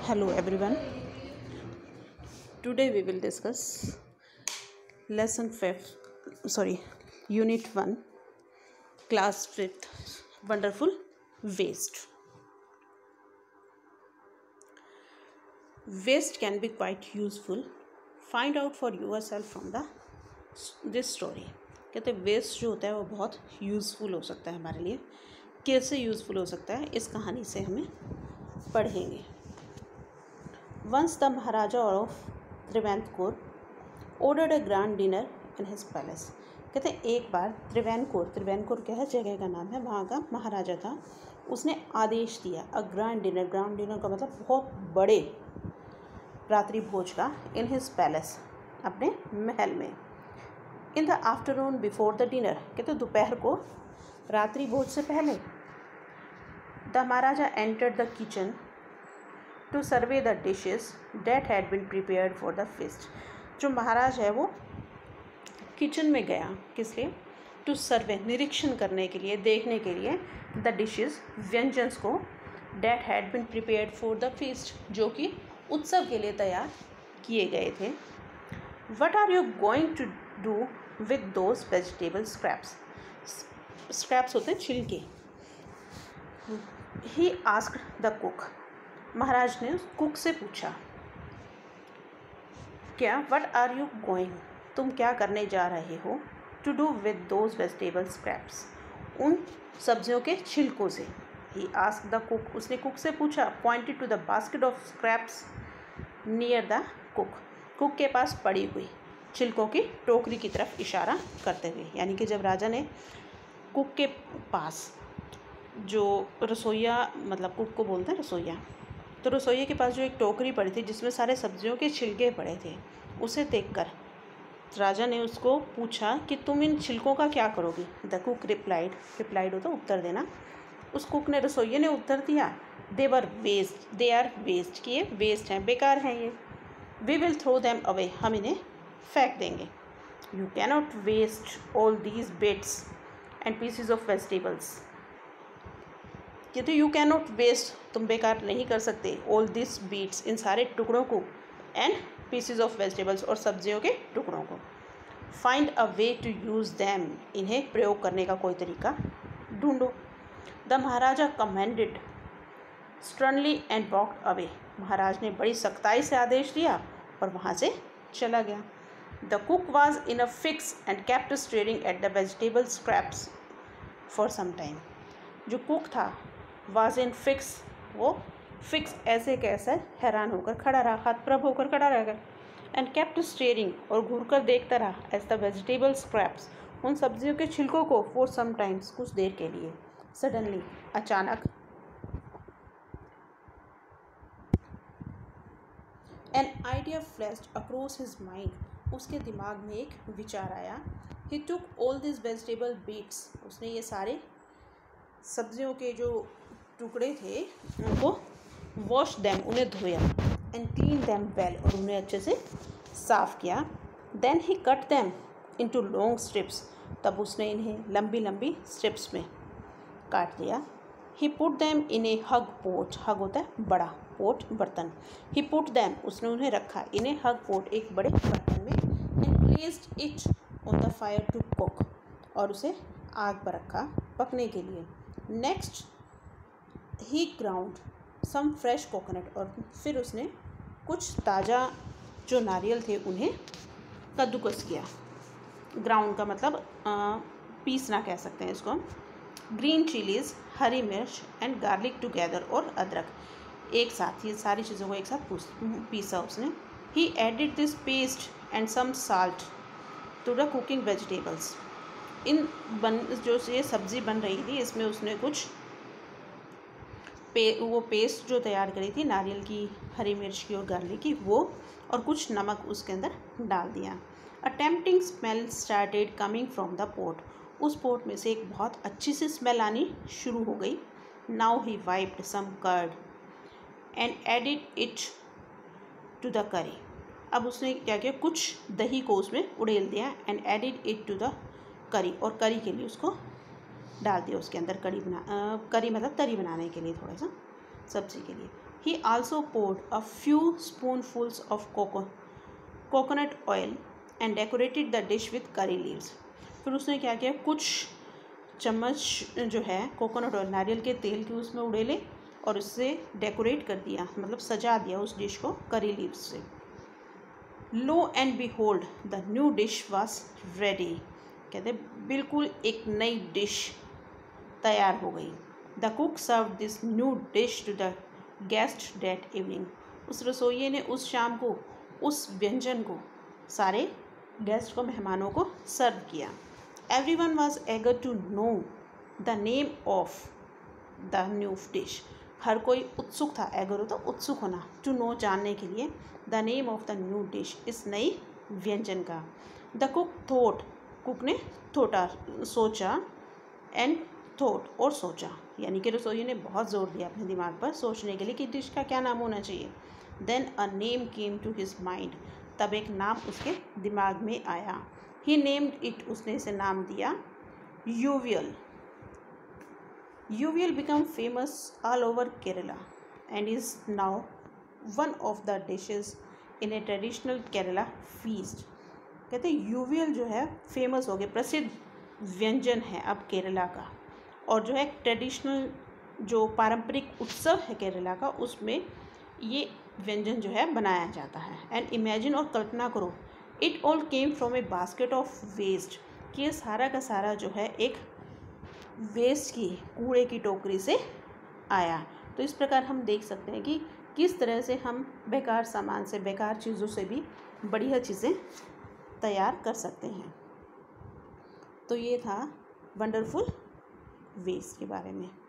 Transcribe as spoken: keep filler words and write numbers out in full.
Hello everyone. Today we will discuss lesson fifth, sorry, unit one, class fifth, wonderful waste. Waste can be quite useful. Find out for yourself from the this story. कहते हैं waste जो होता है वो बहुत useful हो सकता है हमारे लिए. कैसे यूज़फुल हो सकता है इस कहानी से हमें पढ़ेंगे. Once the Maharaja of त्रिवेंद्रपुर ordered a grand dinner in his palace. कहते हैं एक बार त्रिवेंद्रपुर त्रिवेंद्रपुर क्या है, जगह का नाम है, वहाँ का महाराजा था. उसने आदेश दिया a grand dinner. Grand dinner का मतलब बहुत बड़े रात्रि भोज का. इन हिज पैलेस, अपने महल में. In the afternoon before the dinner, कहते दोपहर को रात्रि भोज से पहले. The maharaja entered the kitchen to survey the dishes that had been prepared for the feast. जो महाराज है वो किचन में गया, किस लिए? टू सर्वे, निरीक्षण करने के लिए, देखने के लिए, द डिशेस, व्यंजन को, that had been prepared for the feast, जो कि उत्सव के लिए तैयार किए गए थे. What are you going to do with those vegetable scraps. Scraps होते हैं छिलके. He asked the cook. महाराज ने उस कुक से पूछा, क्या वट आर यू गोइंग, तुम क्या करने जा रहे हो, to do with those vegetable scraps, उन सब्जियों के छिलकों से. ही आस्क्ड द कुक, उसने कुक से पूछा. Pointed to the basket of scraps near the cook, cook के पास पड़ी हुई छिलकों की टोकरी की तरफ इशारा करते हुए. यानी कि जब राजा ने कुक के पास, जो रसोइया मतलब कुक को बोलते हैं रसोइया, तो रसोइये के पास जो एक टोकरी पड़ी थी जिसमें सारे सब्जियों के छिलके पड़े थे, उसे देखकर राजा ने उसको पूछा कि तुम इन छिलकों का क्या करोगी. द कुक रिप्लाइड, रिप्लाइड होता उत्तर देना. उस कुक ने, रसोइये ने उत्तर दिया, they were waste, they are waste, कि ये वेस्ट हैं, बेकार हैं ये. We will throw them away, हम इन्हें फेंक देंगे. You cannot waste all these bits and pieces of vegetables. कहते यू कैनॉट वेस्ट, तुम बेकार नहीं कर सकते, ऑल दिस बीट्स, इन सारे टुकड़ों को, एंड पीसीज ऑफ वेजिटेबल्स, और सब्जियों के टुकड़ों को. Find a way to use them, इन्हें प्रयोग करने का कोई तरीका ढूंढो. The maharaja commanded sternly and walked away. महाराज ने बड़ी सख्ताई से आदेश दिया और वहाँ से चला गया. The cook was in a fix and kept staring at the vegetable scraps for some time. जो कुक था वाज इन फिक्स, वो फिक्स ऐसे कैसे हैरान होकर खड़ा रहा, हतप्रभ होकर खड़ा रह गया. एंड केप्ट स्टेयरिंग, और घूर कर देखता रहा, एज द वेजिटेबल स्क्रैप्स, उन सब्जियों के छिलकों को, फॉर सम टाइम्स, कुछ देर के लिए. सडनली, अचानक, an idea flashed across his mind, उसके दिमाग में एक विचार आया. He took all this vegetable bits, उसने ये सारे सब्जियों के जो टुकड़े थे उनको वॉश दैम, उन्हें धोया, एंड क्लीन दैम वेल, और उन्हें अच्छे से साफ़ किया. Then he cut them into long strips, तब उसने इन्हें लंबी लंबी स्ट्रिप्स में काट दिया. He put them in a huge pot, huge होता है बड़ा, पोट बर्तन. ही पुट दैम, उसने उन्हें रखा, इन्हें हग पोट, एक बड़े बर्तन में. And placed it on the fire to cook, और उसे आग पर रखा पकने के लिए. Next he ground some fresh coconut, और फिर उसने कुछ ताज़ा जो नारियल थे उन्हें कद्दूकस किया. ग्राउंड का मतलब आ, पीसना कह सकते हैं इसको. ग्रीन चिलीज़, हरी मिर्च, एंड गार्लिक टुगेदर, और अदरक एक साथ, ये सारी चीज़ों को एक साथ पीसा उसने. He added this paste and some salt to the cooking vegetables. इन बन जो ये सब्ज़ी बन रही थी इसमें उसने कुछ पे वो पेस्ट जो तैयार करी थी नारियल की, हरी मिर्च की और गार्लिक की, वो, और कुछ नमक उसके अंदर डाल दिया. A tempting smell started coming from the pot, उस पोट में से एक बहुत अच्छी सी स्मेल आनी शुरू हो गई. Now he whipped some curd and added it to the curry. अब उसने क्या किया, कुछ दही को उसमें उड़ेल दिया. And added it to the curry, और करी के लिए उसको डाल दिया उसके अंदर, कड़ी बना आ, करी मतलब तरी बनाने के लिए, थोड़ा सा सब्ज़ी के लिए. He also poured a few spoonfuls of coco coconut oil and decorated the dish with curry leaves. फिर उसने क्या किया, कुछ चम्मच जो है कोकोनट ऑयल नारियल के तेल की उसमें उड़ेले और उससे डेकोरेट कर दिया, मतलब सजा दिया उस डिश को करी लीव्स से. Lo and behold the new dish was ready. कहते बिल्कुल एक नई डिश तैयार हो गई. The cook serve this new dish to the guest that evening. उस रसोइये ने उस शाम को उस व्यंजन को सारे गेस्ट को, मेहमानों को सर्व किया. Everyone was eager to know the name of the new dish. हर कोई उत्सुक था, एगर होता उत्सुक होना, टू नो जानने के लिए, the name of the new dish इस नई व्यंजन का. द कुक थोट, कुक ने थोटा सोचा, एंड थोट और सोचा, यानी कि रसोइये ने बहुत ज़ोर दिया अपने दिमाग पर सोचने के लिए कि डिश का क्या नाम होना चाहिए. Then a name came to his mind. तब एक नाम उसके दिमाग में आया. ही नेम्ड इट, उसने इसे नाम दिया aviyal. Aviyal became famous all over Kerala and is now one of the dishes in a traditional Kerala feast. कहते यूवियल जो है फेमस हो गया, प्रसिद्ध व्यंजन है अब केरला का, और जो है ट्रेडिशनल जो पारंपरिक उत्सव है केरला का उसमें ये व्यंजन जो है बनाया जाता है. एंड इमेजिन, और कल्पना करो, it all came from a basket of waste, कि ये सारा का सारा जो है एक वेस्ट की, कूड़े की टोकरी से आया. तो इस प्रकार हम देख सकते हैं कि किस तरह से हम बेकार सामान से, बेकार चीज़ों से भी बढ़िया चीज़ें तैयार कर सकते हैं. तो ये था वंडरफुल वेस्ट के बारे में.